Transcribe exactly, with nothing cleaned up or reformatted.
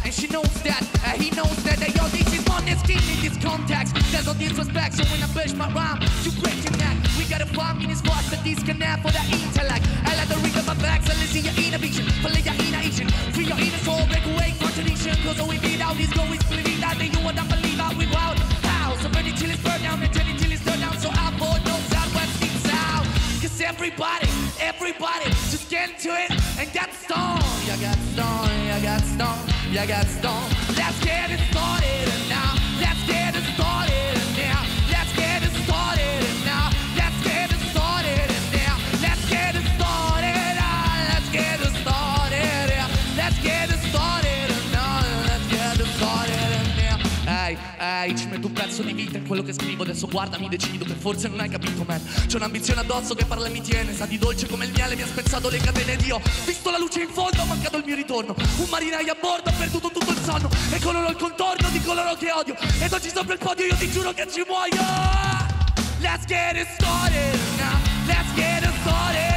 and she knows that, uh, he knows that. Hey, yo, this is honest, keep in this context. There's no disrespect, so when I push my rhyme, you break your neck. We got a five minutes for us to disconnect for the intellect. I like the rhythm of my back, so listen your inner vision, play your inner Asian. Free your inner soul, break away contradiction. Cause all we beat out is going splitting that. Then you would not believe how we wild. How? So burn it till it's burned down, and turn it till it's turned down. So I board no sound when it's out. Cause everybody, everybody, just get into it and get stoned. You got stoned, you got stoned, you got stoned. Let's get it started now. Let's get it started now. Let's get it started now. Let's get it started now. Let's get it started now. Let's get it started now. Let's get it started now. Let's get it started now. Ehi, ehi, ci metto un pezzo di vita in quello che scrivo. Adesso guardami, decido che forse non hai capito, man. C'è un'ambizione addosso che parla e mi tiene. Sa di dolce come il miele, mi ha spezzato le catene ed io ho visto la luce in fondo, ho mancato il mio ritorno. Un marinaio a bordo, ho perduto tutto il sonno. E coloro il contorno di coloro che odio. Ed oggi sopra il podio io ti giuro che ci muoio. Let's get it started now. Let's get it started.